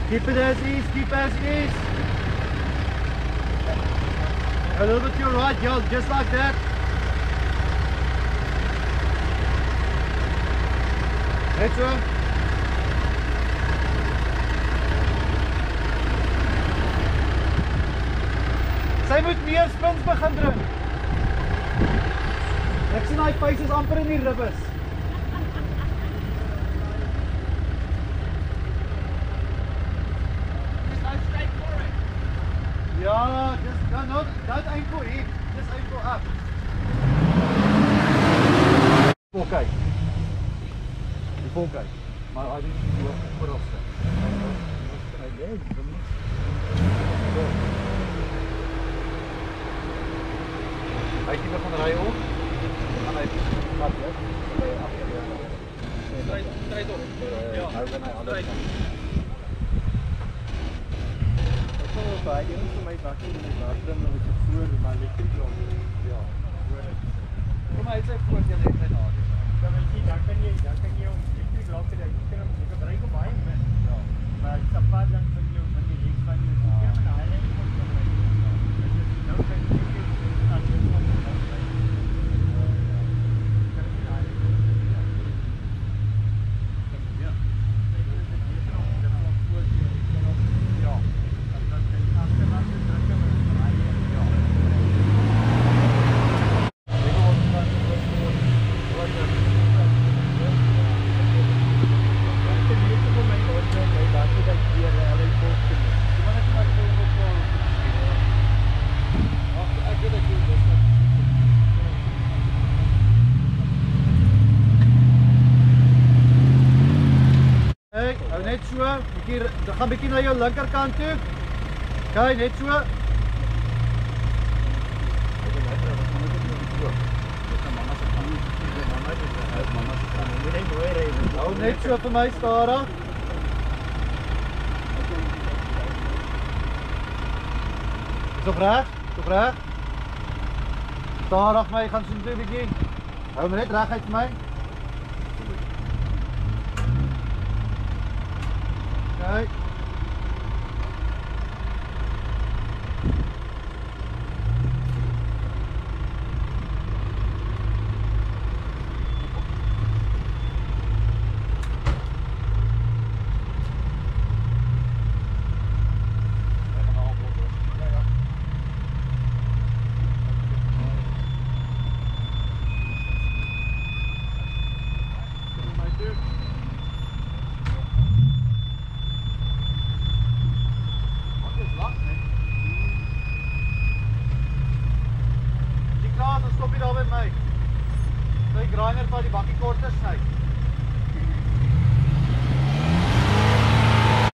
Keep it as is, keep as is. A little bit to your right, yeah, just like that. Net so. Sy moet meer spins begin drink. Ek sien hy face is amper in die ribbes. Ja, just don't aim for him, just aim for up. Okay. Okay. Maar I think you will put off that. Hy het van ry op. Dan gaan hy wat hè? Stryd op. Ja, hou dan hy alles. Ek sou baie eens vir my bakkie in die wasdam met 'n voor maar elektriek loop. Ja. Kom maar hy sê voor jy net net daar. Dan weet jy dan kan jy om elektriek loop jy kan hom gebruik op baie min. Ja. Maar sapat dan vir jou van die reeks van jou. Ja, maar hy het kom kom. Nou kan jy net so, dan gaan bietjie na jou linkerkant toe. Okay, net so. Hou net so vir my stadig. Is op reg? Op reg? Stadig my, gaan so 'n bietjie. Hou maar net reguit vir my. Okay. Stop hier daar by my. Sy grinder van die bakkie kort is sy.